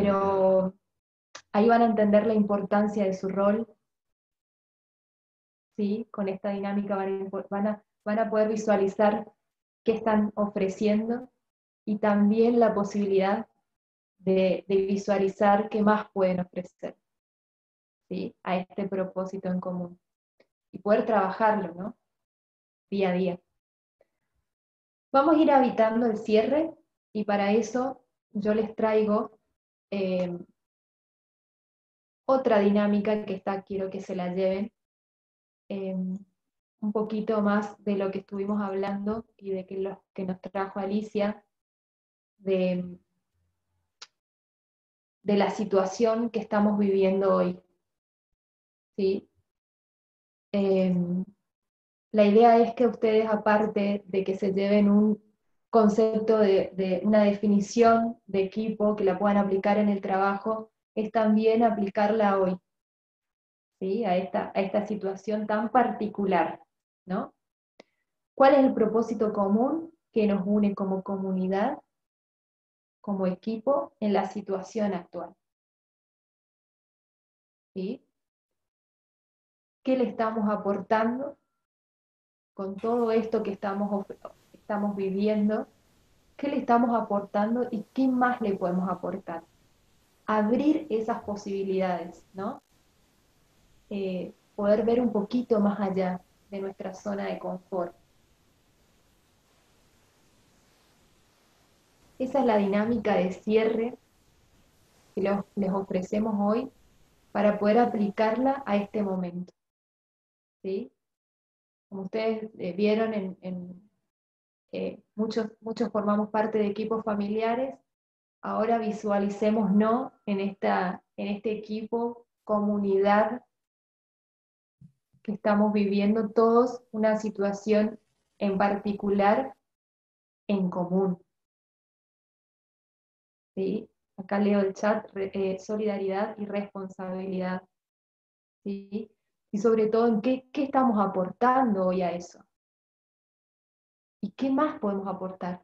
pero ahí van a entender la importancia de su rol, ¿sí? Con esta dinámica van a, van a, van a poder visualizar qué están ofreciendo y también la posibilidad de, de visualizar qué más pueden ofrecer, ¿sí? A este propósito en común. Y poder trabajarlo, ¿no? Día a día. Vamos a ir habitando el cierre y para eso yo les traigo eh, otra dinámica que está, quiero que se la lleven, eh, un poquito más de lo que estuvimos hablando y de que lo que nos trajo Alicia, de, de la situación que estamos viviendo hoy, ¿sí? Eh, la idea es que ustedes, aparte de que se lleven un concepto de, de una definición de equipo, que la puedan aplicar en el trabajo, es también aplicarla hoy, ¿sí? A esta, a esta situación tan particular, ¿no? ¿Cuál es el propósito común que nos une como comunidad, como equipo, en la situación actual? ¿Sí? ¿Qué le estamos aportando con todo esto que estamos, estamos viviendo? ¿Qué le estamos aportando y qué más le podemos aportar? Abrir esas posibilidades, ¿no? Eh, poder ver un poquito más allá de nuestra zona de confort. Esa es la dinámica de cierre que los, les ofrecemos hoy para poder aplicarla a este momento, ¿sí? Como ustedes eh, vieron, en, en, eh, muchos, muchos formamos parte de equipos familiares. Ahora visualicemos no en, esta, en este equipo, comunidad, que estamos viviendo todos una situación en particular en común, ¿sí? Acá leo el chat, eh, solidaridad y responsabilidad, ¿sí? Y sobre todo, ¿en qué, qué estamos aportando hoy a eso? ¿Y qué más podemos aportar?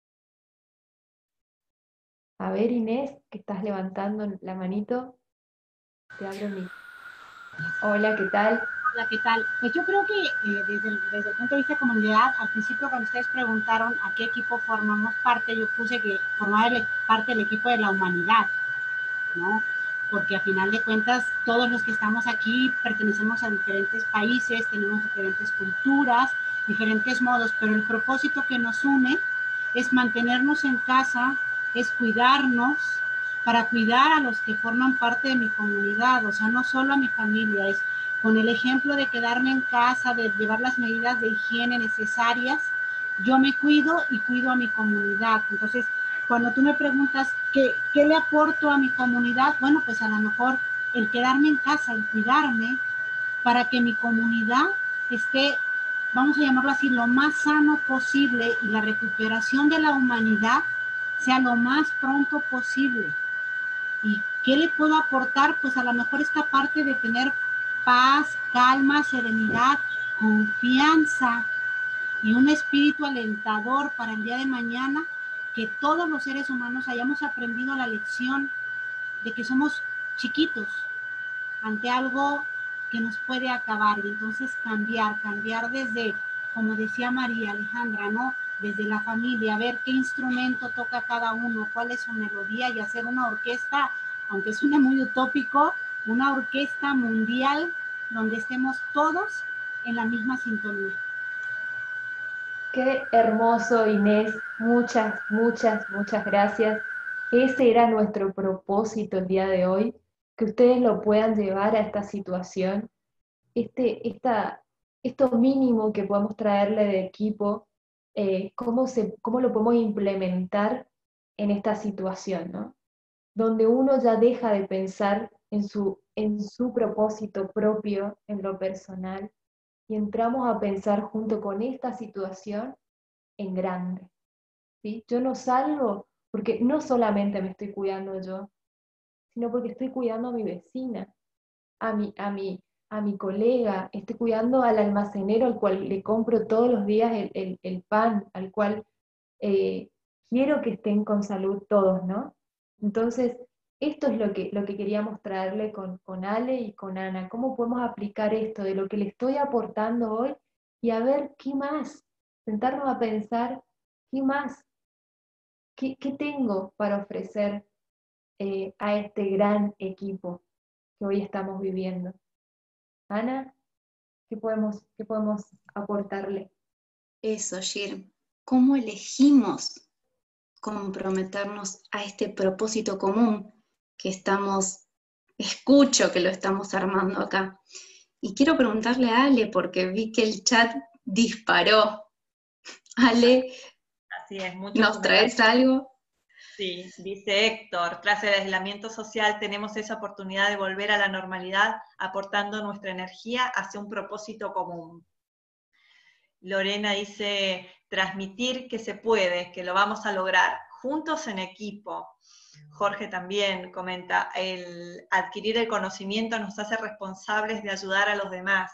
A ver, Inés, que estás levantando la manito, te abro el micrófono. Hola, ¿qué tal? Hola, ¿qué tal? Pues yo creo que eh, desde, el, desde el punto de vista de comunidad, al principio cuando ustedes preguntaron a qué equipo formamos parte, yo puse que formaba parte del equipo de la humanidad, ¿no? Porque a final de cuentas, todos los que estamos aquí pertenecemos a diferentes países, tenemos diferentes culturas, diferentes modos, pero el propósito que nos une es mantenernos en casa, es cuidarnos, para cuidar a los que forman parte de mi comunidad, o sea, no solo a mi familia, es con el ejemplo de quedarme en casa, de llevar las medidas de higiene necesarias, yo me cuido y cuido a mi comunidad. Entonces, cuando tú me preguntas ¿qué, qué le aporto a mi comunidad? Bueno, pues a lo mejor el quedarme en casa, el cuidarme, para que mi comunidad esté, vamos a llamarlo así, lo más sano posible y la recuperación de la humanidad sea lo más pronto posible. ¿Y qué le puedo aportar? Pues a lo mejor esta parte de tener paz, calma, serenidad, confianza y un espíritu alentador para el día de mañana, que todos los seres humanos hayamos aprendido la lección de que somos chiquitos ante algo que nos puede acabar, y entonces cambiar, cambiar desde, como decía María Alejandra, ¿no? Desde la familia, ver qué instrumento toca cada uno, cuál es su melodía, y hacer una orquesta, aunque suene muy utópico, una orquesta mundial donde estemos todos en la misma sintonía. Qué hermoso, Inés. Muchas, muchas, muchas gracias. Ese era nuestro propósito el día de hoy, que ustedes lo puedan llevar a esta situación, este, esta, esto mínimo que podemos traerle de equipo, eh, cómo, se, cómo lo podemos implementar en esta situación, ¿no? Donde uno ya deja de pensar en su, en su propósito propio, en lo personal, y entramos a pensar junto con esta situación en grande, ¿sí? Yo no salgo porque no solamente me estoy cuidando yo, sino porque estoy cuidando a mi vecina, a mi, a mi, a mi colega, estoy cuidando al almacenero al cual le compro todos los días el, el, el pan, al cual eh, quiero que estén con salud todos, ¿no? Entonces, esto es lo que, lo que queríamos traerle con, con Ale y con Ana. ¿Cómo podemos aplicar esto de lo que le estoy aportando hoy y a ver qué más? Sentarnos a pensar, ¿qué más? ¿Qué, qué tengo para ofrecer eh, a este gran equipo que hoy estamos viviendo? Ana, ¿qué podemos, qué podemos aportarle? Eso, Shir. ¿Cómo elegimos comprometernos a este propósito común que estamos, escucho que lo estamos armando acá? Y quiero preguntarle a Ale, porque vi que el chat disparó. Ale, Así es, muchos ¿nos traes comentarios. algo? Sí, dice Héctor, clase de aislamiento social, tenemos esa oportunidad de volver a la normalidad aportando nuestra energía hacia un propósito común. Lorena dice, transmitir que se puede, que lo vamos a lograr, juntos en equipo. Jorge también comenta, el adquirir el conocimiento nos hace responsables de ayudar a los demás.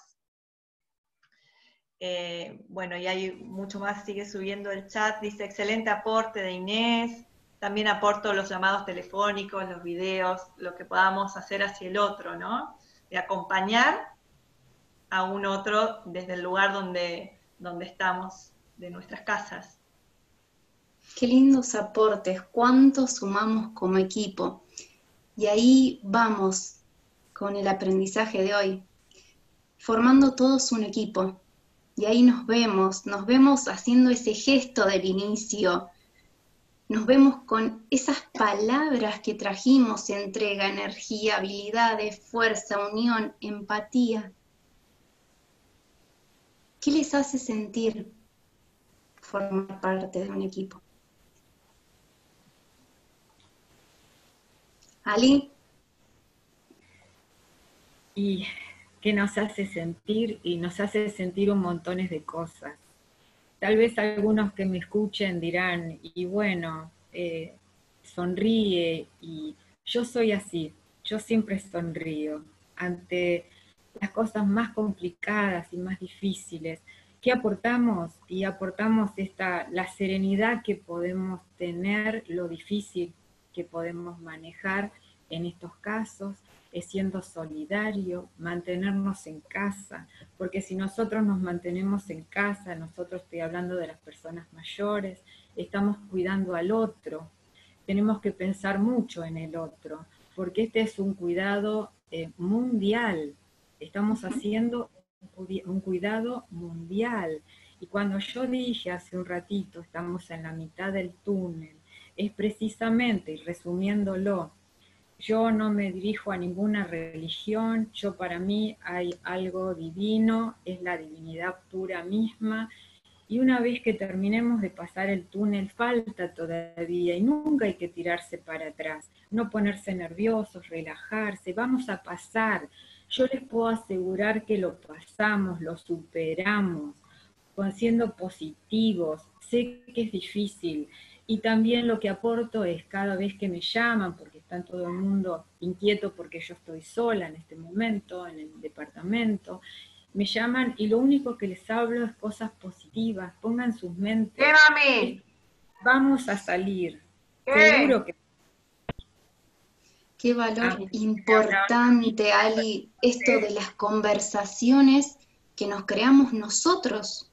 Eh, bueno, y hay mucho más, sigue subiendo el chat, dice, excelente aporte de Inés, también aporto los llamados telefónicos, los videos, lo que podamos hacer hacia el otro, ¿no? De acompañar a un otro desde el lugar donde, donde estamos, de nuestras casas. Qué lindos aportes, cuánto sumamos como equipo. Y ahí vamos con el aprendizaje de hoy, formando todos un equipo. Y ahí nos vemos, nos vemos haciendo ese gesto del inicio, nos vemos con esas palabras que trajimos, entrega, energía, habilidades, fuerza, unión, empatía. ¿Qué les hace sentir formar parte de un equipo? Ali. Y que nos hace sentir, y nos hace sentir un montón de cosas. Tal vez algunos que me escuchen dirán, y bueno, eh, sonríe, y yo soy así, yo siempre sonrío ante las cosas más complicadas y más difíciles. ¿Qué aportamos? Y aportamos esta, la serenidad que podemos tener, lo difícil que podemos manejar en estos casos, es siendo solidario, mantenernos en casa, porque si nosotros nos mantenemos en casa, nosotros estoy hablando de las personas mayores, estamos cuidando al otro, tenemos que pensar mucho en el otro, porque este es un cuidado eh, mundial, estamos haciendo un cuidado mundial, y cuando yo dije hace un ratito, estamos en la mitad del túnel, es precisamente, y resumiéndolo, yo no me dirijo a ninguna religión, yo para mí hay algo divino, es la divinidad pura misma, y una vez que terminemos de pasar el túnel, falta todavía, y nunca hay que tirarse para atrás, no ponerse nerviosos, relajarse, vamos a pasar. Yo les puedo asegurar que lo pasamos, lo superamos, siendo positivos, sé que es difícil, y también lo que aporto es cada vez que me llaman, porque está todo el mundo inquieto porque yo estoy sola en este momento, en el departamento, me llaman y lo único que les hablo es cosas positivas, pongan sus mentes. ¿Qué, mami? Vamos a salir, ¿Qué? seguro que... Qué valor ah, importante, Ali, esto de las conversaciones que nos creamos nosotros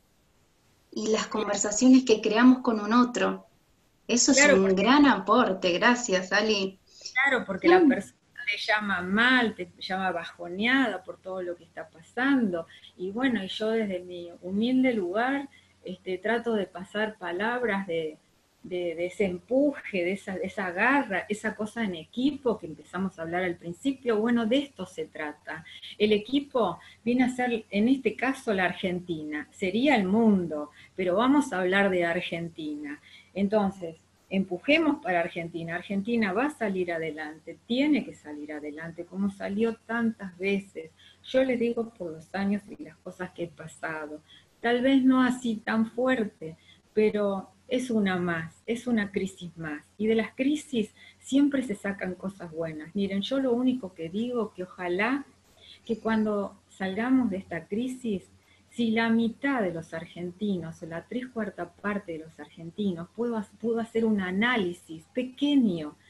y las conversaciones que creamos con un otro. Eso claro, es un porque, gran aporte, gracias, Ali. Claro, porque mm. la persona te llama mal, te llama bajoneada por todo lo que está pasando, y bueno, yo desde mi humilde lugar este, trato de pasar palabras de, de, de ese empuje, de esa, de esa garra, esa cosa en equipo que empezamos a hablar al principio. Bueno, de esto se trata. El equipo viene a ser, en este caso, la Argentina, sería el mundo, pero vamos a hablar de Argentina. Entonces, empujemos para Argentina. Argentina va a salir adelante, tiene que salir adelante, como salió tantas veces. Yo les digo por los años y las cosas que he pasado. Tal vez no así tan fuerte, pero es una más, es una crisis más. Y de las crisis siempre se sacan cosas buenas. Miren, yo lo único que digo que ojalá que cuando salgamos de esta crisis, si la mitad de los argentinos, o la tres cuarta parte de los argentinos, pudo, pudo hacer un análisis pequeño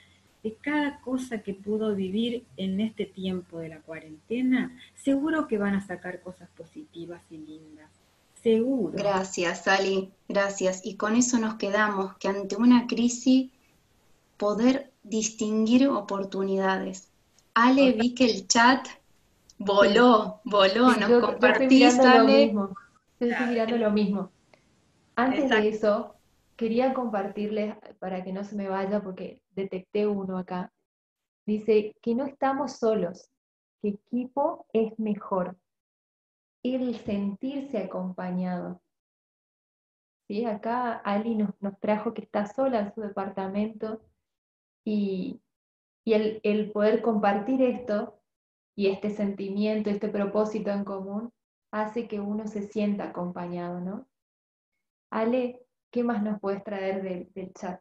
de cada cosa que pudo vivir en este tiempo de la cuarentena, seguro que van a sacar cosas positivas y lindas. Seguro. Gracias, Ali, gracias. Y con eso nos quedamos, que ante una crisis poder distinguir oportunidades. Ale, vi que el chat voló, voló, Sí, nos yo, yo estoy compartís, mirando lo Ale. mismo. Yo estoy mirando lo mismo. Antes de eso, quería compartirles, para que no se me vaya, porque detecté uno acá. Dice que no estamos solos, que equipo es mejor. El sentirse acompañado. ¿Sí? Acá Ali nos, nos trajo que está sola en su departamento y, y el, el poder compartir esto y este sentimiento, este propósito en común, hace que uno se sienta acompañado, ¿no? Ale, ¿qué más nos puedes traer del, del chat?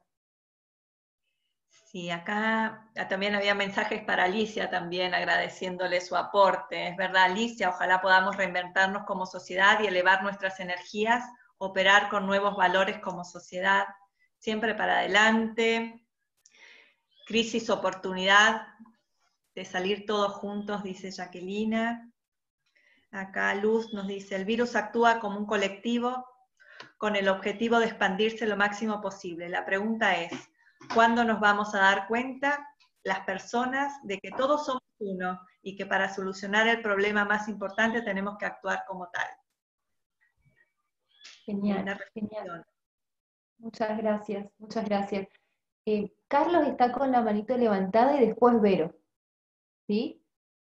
Sí, acá también había mensajes para Alicia también agradeciéndole su aporte. Es verdad, Alicia, ojalá podamos reinventarnos como sociedad y elevar nuestras energías, operar con nuevos valores como sociedad, siempre para adelante. Crisis, oportunidad de salir todos juntos, dice Jacquelina. Acá Luz nos dice, el virus actúa como un colectivo con el objetivo de expandirse lo máximo posible. La pregunta es, ¿cuándo nos vamos a dar cuenta, las personas, de que todos somos uno y que para solucionar el problema más importante tenemos que actuar como tal? Genial, genial. Muchas gracias, muchas gracias. Eh, Carlos está con la manito levantada y después Vero. ¿Sí?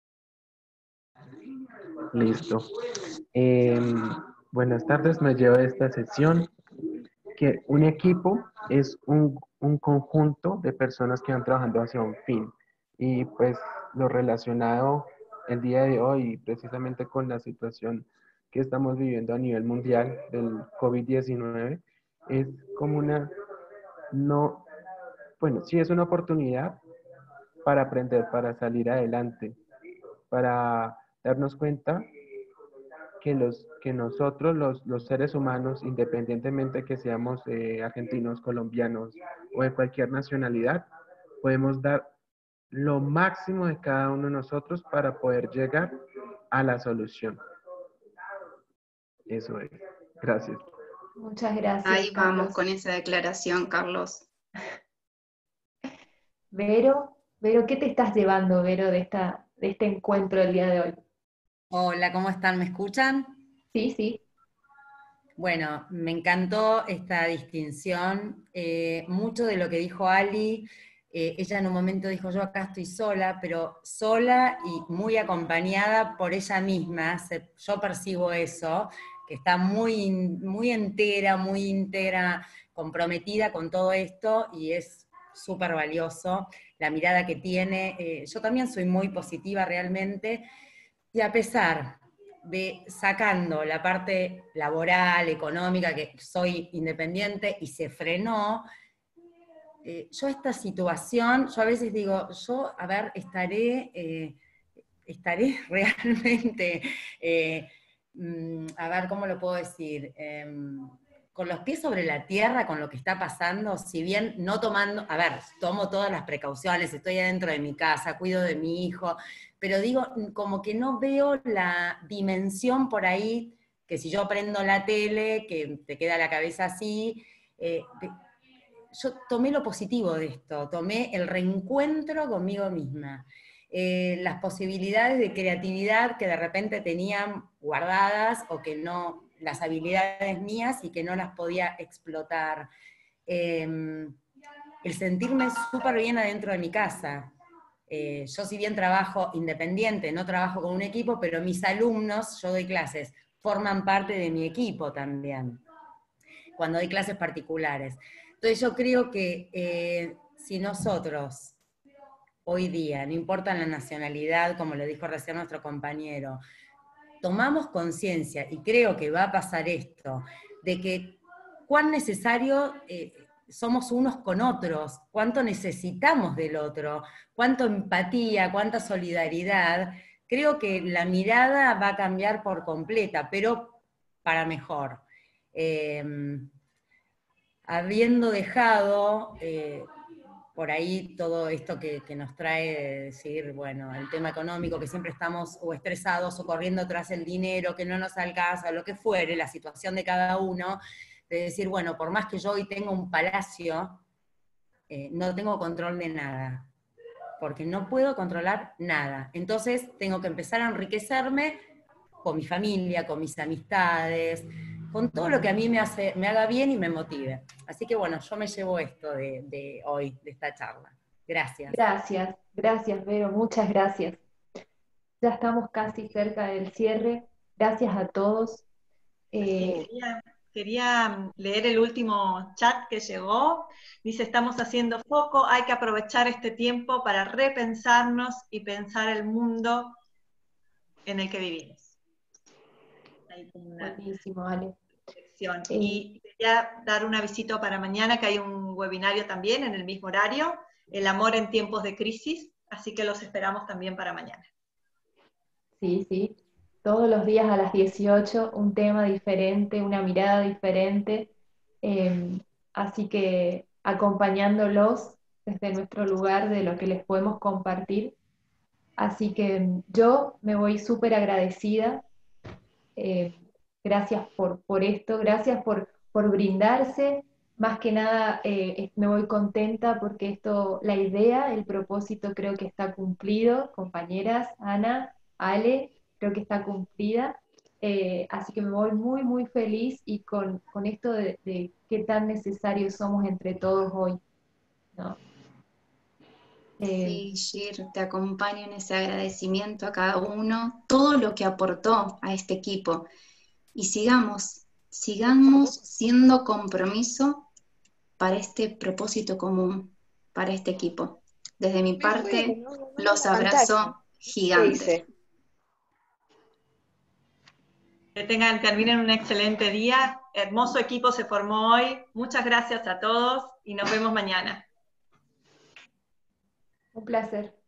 Listo. Eh, buenas tardes, me llevo a esta sesión que un equipo es un, un conjunto de personas que van trabajando hacia un fin. Y pues lo relacionado el día de hoy, precisamente con la situación que estamos viviendo a nivel mundial del COVID diecinueve, es como una, no, bueno, sí es una oportunidad para aprender, para salir adelante, para darnos cuenta que, los, que nosotros, los, los seres humanos, independientemente que seamos eh, argentinos, colombianos o de cualquier nacionalidad, podemos dar lo máximo de cada uno de nosotros para poder llegar a la solución. Eso es. Gracias. Muchas gracias, Ahí Carlos. vamos con esa declaración, Carlos. Vero, Vero, ¿qué te estás llevando, Vero, de, esta, de este encuentro del día de hoy? Hola, ¿cómo están? ¿Me escuchan? Sí, sí. Bueno, me encantó esta distinción. Eh, mucho de lo que dijo Ali, eh, ella en un momento dijo, yo acá estoy sola, pero sola y muy acompañada por ella misma. Se, yo percibo eso, que está muy, muy entera, muy íntegra, comprometida con todo esto, y es súper valioso la mirada que tiene. Eh, yo también soy muy positiva realmente, y a pesar de sacando la parte laboral, económica, que soy independiente y se frenó, eh, yo esta situación, yo a veces digo, yo, a ver, estaré, eh, estaré realmente, eh, mm, a ver, ¿cómo lo puedo decir? Eh, con los pies sobre la tierra con lo que está pasando, si bien no tomando, a ver, tomo todas las precauciones, estoy adentro de mi casa, cuido de mi hijo, pero digo, como que no veo la dimensión por ahí, que si yo prendo la tele, que te queda la cabeza así, eh, de, yo tomé lo positivo de esto, tomé el reencuentro conmigo misma, eh, las posibilidades de creatividad que de repente tenían guardadas o que no, las habilidades mías y que no las podía explotar. Eh, el sentirme súper bien adentro de mi casa. Eh, yo si bien trabajo independiente, no trabajo con un equipo, pero mis alumnos, yo doy clases, forman parte de mi equipo también, cuando doy clases particulares. Entonces yo creo que eh, si nosotros, hoy día, no importa la nacionalidad, como lo dijo recién nuestro compañero, tomamos conciencia, y creo que va a pasar esto, de que cuán necesario eh, somos unos con otros, cuánto necesitamos del otro, cuánto empatía, cuánta solidaridad, creo que la mirada va a cambiar por completa, pero para mejor. Eh, habiendo dejado, eh, por ahí todo esto que, que nos trae decir, bueno, el tema económico, que siempre estamos o estresados o corriendo tras el dinero, que no nos alcanza, lo que fuere, la situación de cada uno, de decir, bueno, por más que yo hoy tenga un palacio, eh, no tengo control de nada, porque no puedo controlar nada. Entonces tengo que empezar a enriquecerme con mi familia, con mis amistades, con todo lo que a mí me, hace, me haga bien y me motive. Así que bueno, yo me llevo esto de, de hoy, de esta charla. Gracias. Gracias, gracias Vero, muchas gracias. Ya estamos casi cerca del cierre. Gracias a todos. Eh, quería, quería leer el último chat que llegó. Dice, estamos haciendo foco, hay que aprovechar este tiempo para repensarnos y pensar el mundo en el que vivimos. Hay como una buenísimo, Ale. reflexión. Y quería dar un avisito para mañana, que hay un webinario también en el mismo horario, el amor en tiempos de crisis, así que los esperamos también para mañana. Sí, sí. Todos los días a las dieciocho, un tema diferente, una mirada diferente. Eh, así que acompañándolos desde nuestro lugar de lo que les podemos compartir. Así que yo me voy súper agradecida. Eh, gracias por, por esto, gracias por, por brindarse. Más que nada eh, me voy contenta porque esto, la idea, el propósito creo que está cumplido, compañeras, Ana, Ale, creo que está cumplida. Eh, así que me voy muy, muy feliz y con, con esto de, de qué tan necesarios somos entre todos hoy, ¿no? Sí, Gir, te acompaño en ese agradecimiento a cada uno, todo lo que aportó a este equipo. Y sigamos, sigamos siendo compromiso para este propósito común, para este equipo. Desde mi parte, los abrazo gigantes. Que tengan, terminen un excelente día. Hermoso equipo se formó hoy. Muchas gracias a todos y nos vemos mañana. Un placer.